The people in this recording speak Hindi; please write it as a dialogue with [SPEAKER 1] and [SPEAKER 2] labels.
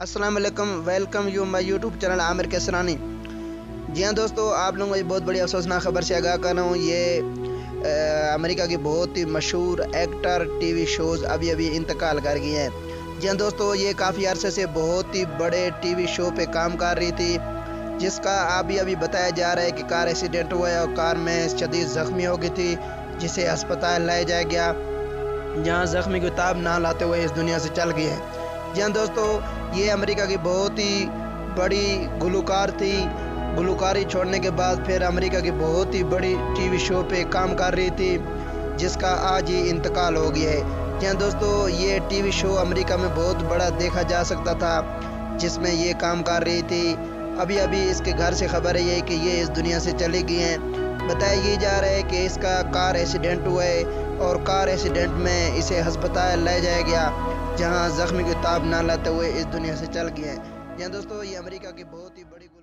[SPEAKER 1] अस्सलाम वालेकुम, welcome you my YouTube channel Aamir Kaisrani. जी हाँ दोस्तों, आप लोगों को ये बहुत बड़ी अफसोसनाक खबर से आगाह कर रहा हूँ। ये अमेरिका की बहुत ही मशहूर एक्टर टीवी शोज़ अभी अभी इंतकाल कर गए हैं। जी हाँ दोस्तों, ये काफ़ी अरसे से बहुत ही बड़े टीवी शो पे काम कर रही थी, जिसका अभी बताया जा रहा है कि कार एक्सीडेंट हुआ है और कार में शदीद ज़ख्मी हो गई थी, जिसे अस्पताल लाया जाया गया, जहाँ ज़ख्मी को ताब ना लाते हुए इस दुनिया से चल गई है। जी हाँ दोस्तों, ये अमेरिका की बहुत ही बड़ी गुलकार थी। गुलकारी छोड़ने के बाद फिर अमेरिका की बहुत ही बड़ी टीवी शो पे काम कर रही थी, जिसका आज ही इंतकाल हो गया है। जी हाँ दोस्तों, ये टीवी शो अमेरिका में बहुत बड़ा देखा जा सकता था, जिसमें ये काम कर रही थी। अभी इसके घर से खबर है ये कि ये इस दुनिया से चली गई हैं। बताया ये जा रहा है कि इसका कार एक्सीडेंट हुआ है और कार एक्सीडेंट में इसे अस्पताल लाया जाया गया, जहां जख्मी को ताब ना लाते हुए इस दुनिया से चल गए हैं। यहाँ दोस्तों, ये अमेरिका की बहुत ही बड़ी